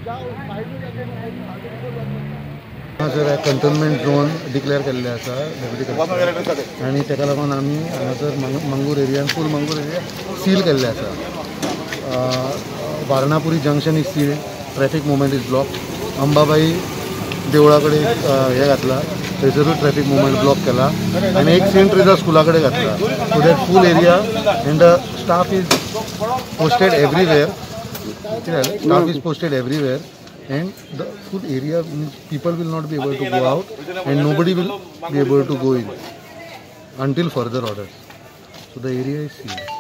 हांगासर cantonment zone declare केल्ले आसा डेप्युटी कलेक्टर आनी तेका लागून आमी हांगासर मंगूर एरियान फूल मंगूर एरिया सील केल्ले आसा. Varanapuri junction is seal, traffic movement is block. Ambabai देवळा कडेन हे घातला, थंयसरूय ट्रॅफिक मुवमेंट ब्लॉक केला आनी एक सेंट ट्रेजा स्कुला कडेन घातला. So that full area and the staff is posted everywhere. Staff is posted everywhere, and the full area means people will not be able to go out, and nobody will be able to go in until further orders. So the area is sealed.